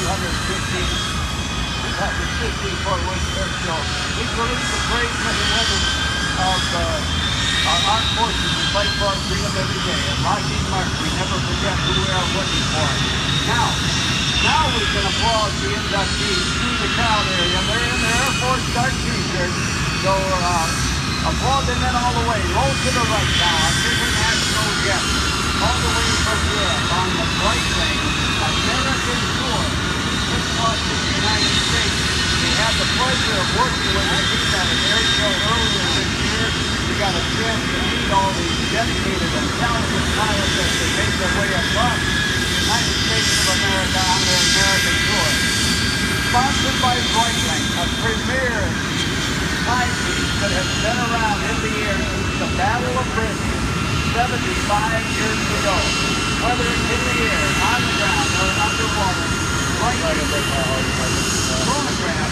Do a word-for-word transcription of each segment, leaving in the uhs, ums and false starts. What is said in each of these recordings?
hundred fifteen, fifteen Fort Worth Air Show. We salute the brave men and women of uh, our armed forces who fight for our freedom every day. And Lockheed Martin, we never forget who we are working for. Now, now we can applaud the inductees through the crowd area. They're in their Air Force Guard t-shirts. So uh, applaud them in all the way. Roll to the right now. Our international guests, all the way from Europe on the Breitling American tour. This was the United States. We had the pleasure of working with the team at an air show earlier this year. We got a chance to meet all these dedicated and talented pilots as they make their way across the United States of America on their American tour. Sponsored by Breitling, a premier timepiece that has been around in the air since the Battle of Britain seventy-five years ago. Whether it's in the air, on the ground, or underwater, Breitling chronograph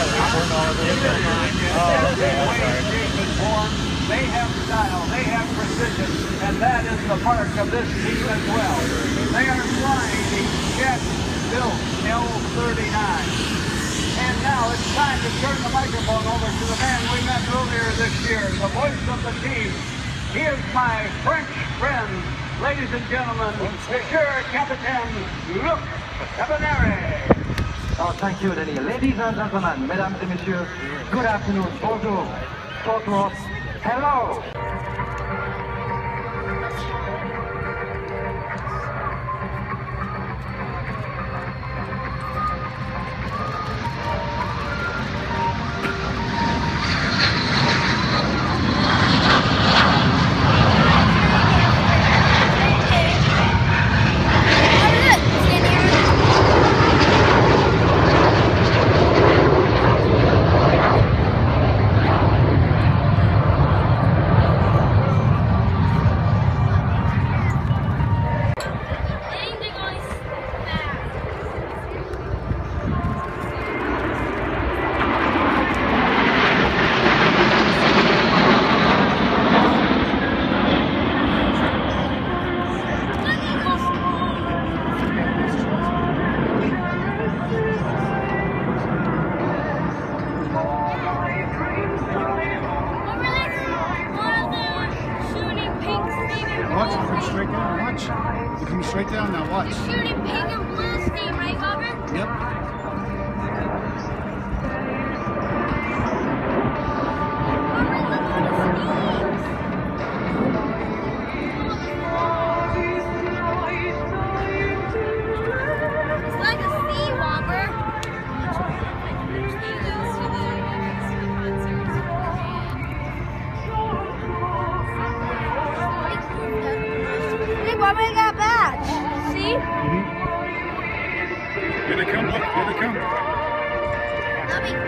they have style, they have precision, and that is the mark of this team as well. They are flying the jet-built L thirty-nine. And now it's time to turn the microphone over to the man we met earlier this year, the voice of the team. He is my French friend, ladies and gentlemen, Monsieur Capitaine Luc Tabanere. Oh, thank you, Denis. Ladies and gentlemen, mesdames et messieurs, good afternoon, bonjour, bonjour, hello. Watch, you're coming straight down, watch. You're coming straight down now, watch. You're shooting pink and blue steam, right, Robert? Yep. It's like a sea, Robert. Hey, Robert, I got a badge. See? Mm-hmm. Here they come, look, here they come. Let me.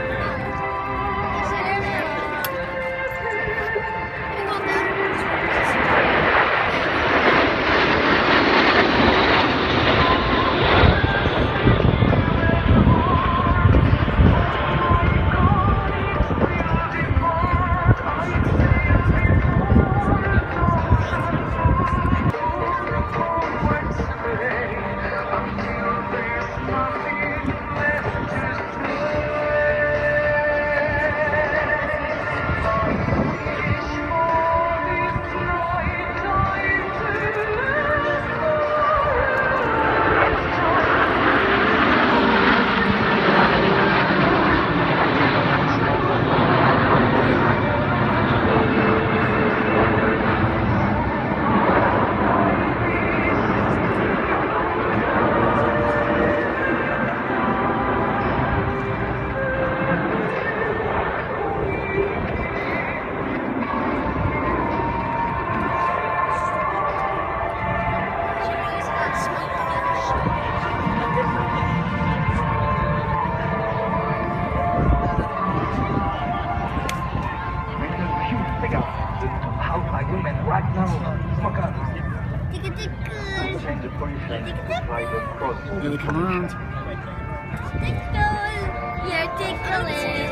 Here they come around. Tickle. You're tickling.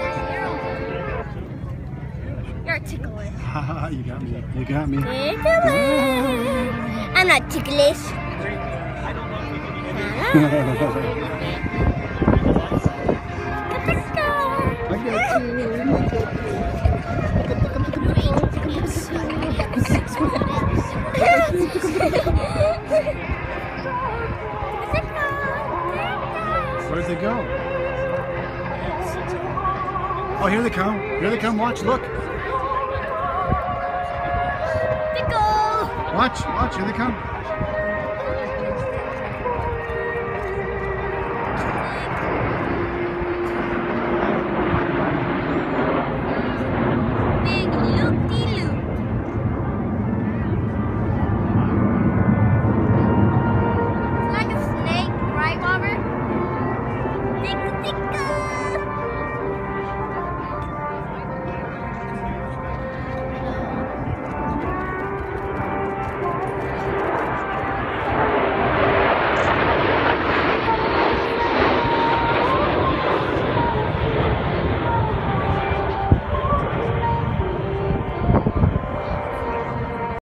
You're tickling. Haha, you got me. You got me. Tickling. I'm not ticklish. Where'd they go? Oh, here they come. Here they come. Watch, look. Pickle! Watch, watch. Here they come.